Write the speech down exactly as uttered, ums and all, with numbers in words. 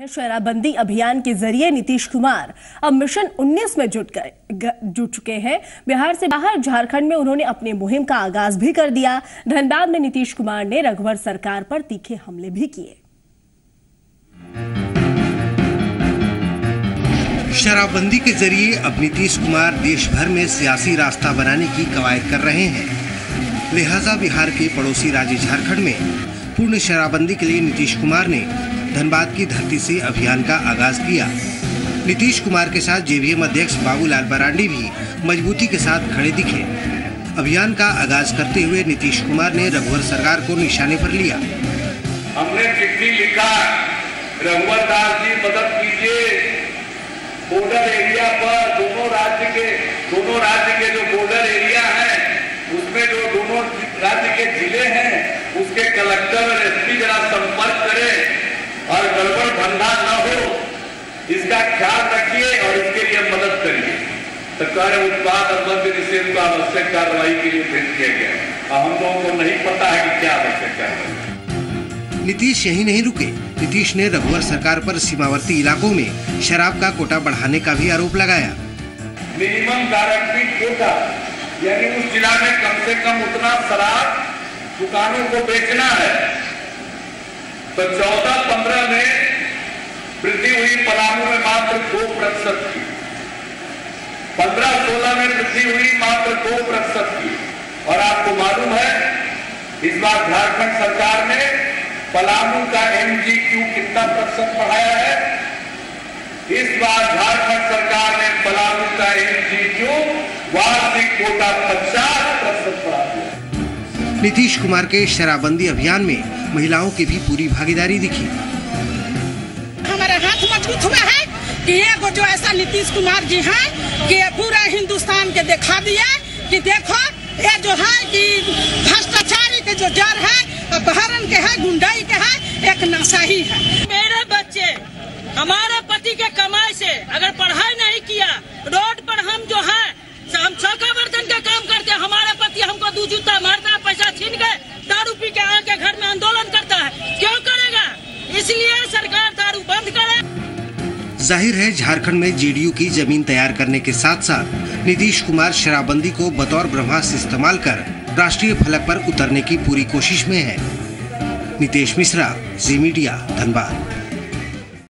शराबबंदी अभियान के जरिए नीतीश कुमार अब मिशन उन्नीस में जुट गए जुट चुके हैं। बिहार से बाहर झारखंड में उन्होंने अपनी मुहिम का आगाज भी कर दिया। धनबाद में नीतीश कुमार ने रघुवर सरकार पर तीखे हमले भी किए। शराबबंदी के जरिए अब नीतीश कुमार देश भर में सियासी रास्ता बनाने की कवायद कर रहे हैं। लिहाजा बिहार के पड़ोसी राज्य झारखंड में पूर्ण शराबबंदी के लिए नीतीश कुमार ने धनबाद की धरती से अभियान का आगाज किया। नीतीश कुमार के साथ जेवीएम अध्यक्ष बाबूलाल मरांडी भी मजबूती के साथ खड़े दिखे। अभियान का आगाज करते हुए नीतीश कुमार ने रघुवर सरकार को निशाने पर लिया। हमने चिट्ठी लिखा, रघुवर दास जी मदद कीजिए, बॉर्डर एरिया पर दोनों राज्य के दोनों राज्य के जो बॉर्डर एरिया है उसमें जो दोनों राज्य के जिले हैं उसके कलेक्टर और एसपी जरा संपर्क करें और गड़बड़ धंधा न हो, इसका ख्याल रखिए और इसके लिए मदद करिए। सरकार उत्पाद और मद्य निषेध को आवश्यक कार्रवाई के लिए भेज किया गया। हम लोगों को नहीं पता है कि क्या आवश्यक कार्रवाई। नीतीश यही नहीं रुके। नीतीश ने रघुवर सरकार पर सीमावर्ती इलाकों में शराब का कोटा बढ़ाने का भी आरोप लगाया। मिनिमम गारंटी कोटा यानी उस जिला में कम से कम उतना शराब दुकानों को बेचना है। तो चौदह पंद्रह में वृद्धि हुई, पलामू में मात्र दो प्रतिशत की, पंद्रह सोलह में वृद्धि हुई मात्र दो प्रतिशत की। और आपको मालूम है इस बार झारखंड सरकार ने पलामू का एमजीक्यू कितना प्रतिशत बढ़ाया है? इस बार झारखंड सरकार ने पलामू का एमजीक्यू वार्षिक कोटा पचास प्रतिशत बढ़ा दिया। नीतीश कुमार के शराबबंदी अभियान में महिलाओं की भी पूरी भागीदारी दिखी। हमारे हाथ मजबूत हुआ है कि ये जो ऐसा नीतीश कुमार जी हैं कि पूरा हिंदुस्तान के दिखा दिया कि देखो ये जो है कि भ्रष्टाचारी के जो जड़ है, अपहरण के है, गुंडाई के है, एक नशा ही है। मेरे बच्चे हमारे पति के कमाई से अगर पढ़ाई नहीं किया, रोड पर हम जो है हम चौका बर्तन का काम करते हैं, हमारा पति हमको दो जूता मारता, पैसा छीन के दारू पी के आके घर में आंदोलन करता है। क्यों करेगा? इसलिए सरकार दारू बंद करे। जाहिर है झारखंड में जेडीयू की जमीन तैयार करने के साथ साथ नीतीश कुमार शराबबंदी को बतौर ब्रह्मास्त्र इस्तेमाल कर राष्ट्रीय फलक पर उतरने की पूरी कोशिश में है। Nitesh Mishra, Zee media, Dhanbad.